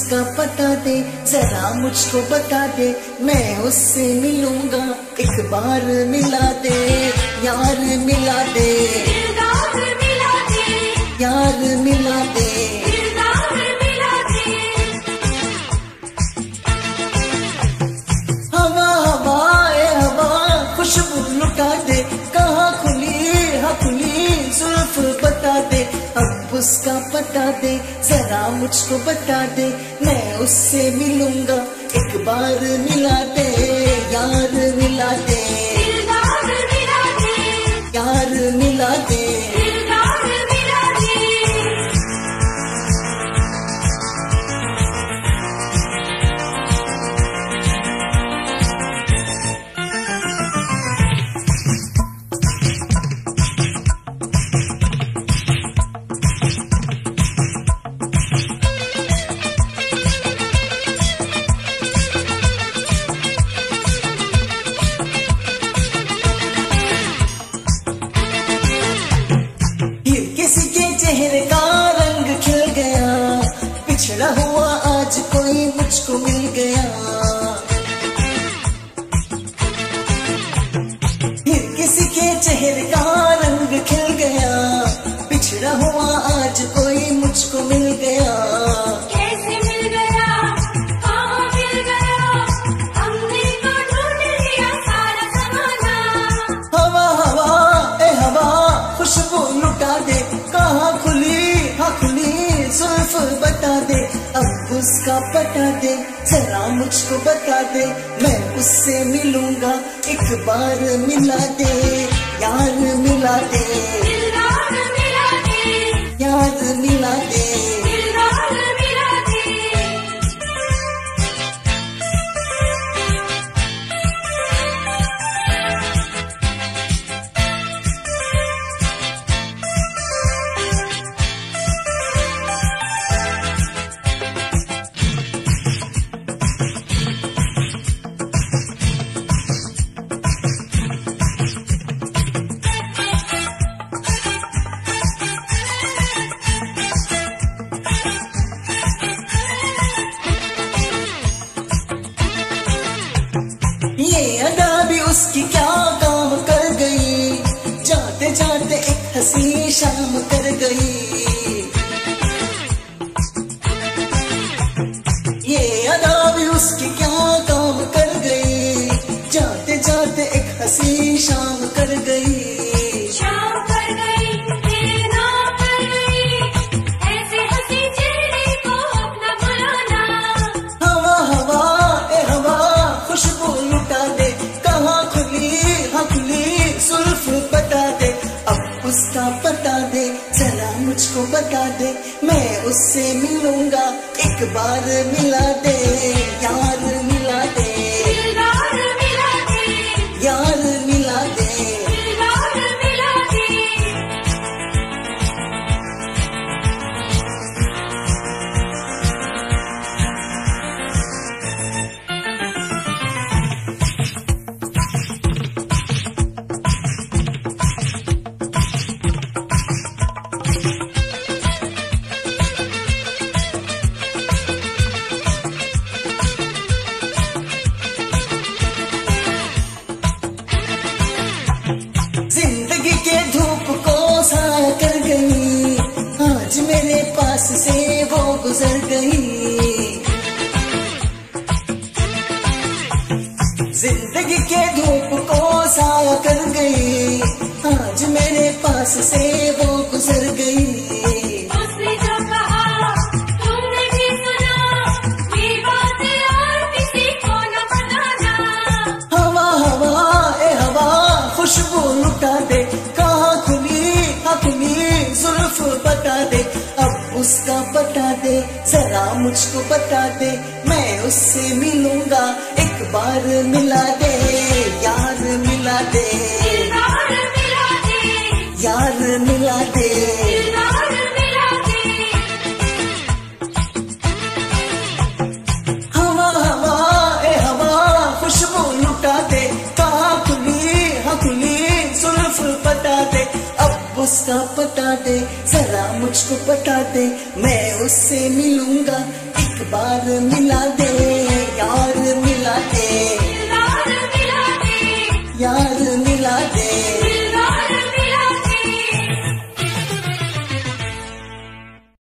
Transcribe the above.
उसका पता दे, जरा मुझको बता दे, मैं उससे मिलूंगा, एक बार मिला दे, यार मिला दे, मिला दे, यार मिला दे। मिला दे। हवा हवा ए हवा खुशबू लुटा दे, कहाँ खुली हाँ खुली जुल्फ बता दे, अब उसका पता दे, जरा मुझको बता दे, मैं उससे मिलूंगा, एक बार मिला दे, यार मिला दे, मिला दे, यार मिला दे। मिला दे। किसी के चेहरे का रंग खिल गया, पिछड़ा हुआ आज कोई मुझको मिल गया। फिर किसी के चेहरे का रंग खिल गया, पिछड़ा हुआ आज कोई मुझको मिल गया। कैसे मिल गया, कहाँ मिल गया, हमने तो ढूंढ लिया सारा ज़माना। हवा हवा ए हवा खुशबू लुटा दे, कहाँ खुली हाँ खुली जुल्फ बता दे, अब उसका पता दे, जरा मुझको बता दे, मैं उससे मिलूंगा, एक बार मिला दे, यार मिला दे, मिला दे, यार मिला दे। मिला दे। ये अदा भी उसकी क्या काम कर गई, जाते जाते एक हंसी शाम कर गई। ये अदा भी उसकी क्या काम कर गई, जाते जाते एक हंसी शाम कर गई। शाम कर गई, ये ना कर गई, ऐसे हंसी चेहरे को अपना बुलाना। हवा हवा ए हवा खुशबू लुटा दे, कहाँ खुली हाँ खुली जुल्फ बता दे, अब उसका पता दे, जरा मुझको बता दे, मैं उससे मिलूंगा, एक बार मिला दे, यार मिला दे, मिला दे, यार मिला दे। मिला दे। जिंदगी के धूप को साया कर गई, आज मेरे पास से वो गुजर गई। जिंदगी के धूप को साया कर गई, आज मेरे पास से वो गुजर गई। उसने जो कहा तुमने भी सुना, ये बातें और किसी को न बताना। हवा हवा ए हवा खुशबू लुटा दे, कहाँ खुली हाँ खुली जुल्फ बता दे, अब उसका पता दे, जरा मुझको बता दे, मैं उससे मिलूंगा, एक बार मिला दे, यार मिला दे, मिला दे, यार मिला दे। मिला दे। हवा हवा ए हवा खुशबू लुटा दे, कहाँ खुली हाँ खुली जुल्फ बता दे, अब उसका पता दे, जरा मुझको बता दे, मैं उससे मिलूंगा, एक बार मिला दे यार मिला